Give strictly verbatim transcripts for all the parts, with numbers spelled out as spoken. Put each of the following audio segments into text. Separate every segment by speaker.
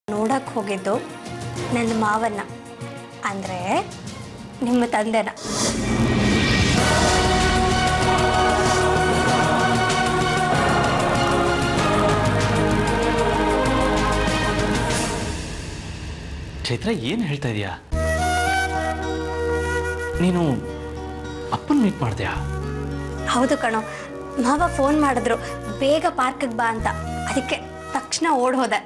Speaker 1: ನೋಡಕ್ಕೆ ಹೋಗಿದ್ದು ನನ್ನ ಮಾವನ್ನ ಅಂದರೆ ನಿಮ್ಮ ತಂದೆನ.
Speaker 2: ಚೈತ್ರ ಏನು ಹೇಳ್ತಾ ಇದೀಯಾ? ನೀನು ಅಪ್ಪನ ಮೀಟ್ ಮಾಡಿದ್ಯಾ?
Speaker 1: ಹೌದು ಕಣೋ, ಮಾವ ಫೋನ್ ಮಾಡಿದ್ರು ಬೇಗ ಪಾರ್ಕಿಗೆ ಬಾ ಅಂತ. ಅದಕ್ಕೆ ತಕ್ಷಣ ಓಡ್ ಹೋದೆ.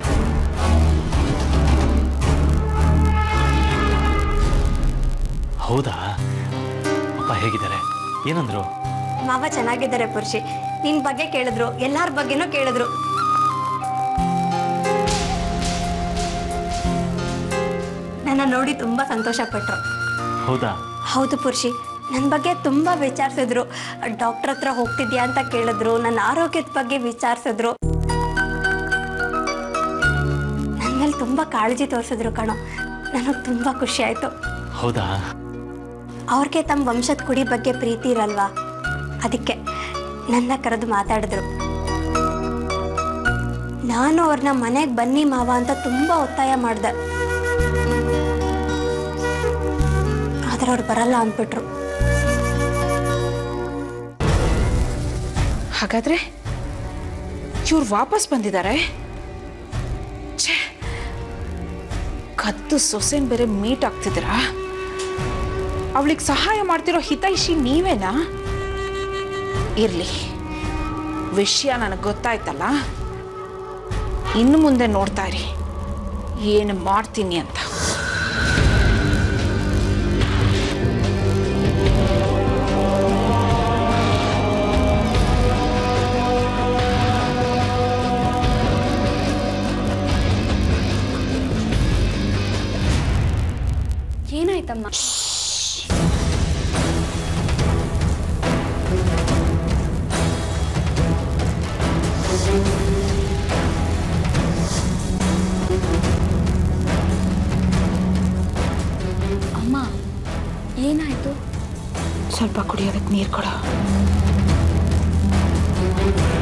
Speaker 2: ಹೌದಾ? ಅಪ್ಪ ಹೇಗಿದ್ದಾರೆ? ಏನಂದ್ರು?
Speaker 1: ಮಾವ ಚೆನ್ನಾಗಿದ್ದಾರೆ ಪುರುಷಿ. ನಿನ್ ಬಗ್ಗೆ ಕೇಳಿದ್ರು, ಎಲ್ಲಾರ ಬಗ್ಗೆನೂ ಕೇಳಿದ್ರು. ನನ್ನ ನೋಡಿ ತುಂಬಾ ಸಂತೋಷ ಪಟ್ರು.
Speaker 2: ಹೌದಾ?
Speaker 1: ಹೌದು ಪುರುಷಿ, ನನ್ನ ಬಗ್ಗೆ ತುಂಬಾ ವಿಚಾರಿಸಿದ್ರು. ಡಾಕ್ಟರ್ ಹತ್ರ ಹೋಗ್ತಿದ್ಯಾ ಅಂತ ಕೇಳಿದ್ರು, ನನ್ನ ಆರೋಗ್ಯದ ಬಗ್ಗೆ ವಿಚಾರಿಸಿದ್ರು. ನನ್ನ ಮೇಲೆ ತುಂಬಾ ಕಾಳಜಿ ತೋರಿಸಿದ್ರು ಕಣೋ. ನನಗೆ ತುಂಬಾ ಖುಷಿ ಆಯ್ತು.
Speaker 2: ಹೌದಾ?
Speaker 1: ಅವ್ರಿಗೆ ತಮ್ಮ ವಂಶದ ಕುಡಿ ಬಗ್ಗೆ ಪ್ರೀತಿ ಇರಲ್ವಾ, ಅದಕ್ಕೆ ನನ್ನ ಕರೆದು ಮಾತಾಡಿದ್ರು. ನಾನು ಅವ್ರನ್ನ ಮನೆಗೆ ಬನ್ನಿ ಮಾವ ಅಂತ ತುಂಬಾ ಒತ್ತಾಯ ಮಾಡಿದೆ. ಆದ್ರೆ ಅವ್ರು ಬರಲ್ಲ ಅಂದ್ಬಿಟ್ರು.
Speaker 3: ಹಾಗಾದ್ರೆ ಇವ್ರು ವಾಪಸ್ ಬಂದಿದ್ದಾರೆ. ಕದ್ದು ಸೊಸೆನ್ ಬೇರೆ ಮೀಟ್ ಆಗ್ತಿದ್ದೀರಾ? ಅವಳಿಗೆ ಸಹಾಯ ಮಾಡ್ತಿರೋ ಹಿತೈಷಿ ನೀವೇನಾ? ಇರ್ಲಿ, ವಿಷಯ ನನಗೆ ಗೊತ್ತಾಯ್ತಲ್ಲ. ಇನ್ನು ಮುಂದೆ ನೋಡ್ತಾ ಇರಿ ಏನು ಮಾಡ್ತೀನಿ ಅಂತ.
Speaker 1: ಏನಾಯ್ತಮ್ಮ? ಅಮ್ಮ ಏನಾಯ್ತು?
Speaker 3: ಸ್ವಲ್ಪ ಕುಡಿಯೋದಕ್ಕೆ ನೀರು ಕೊಡು.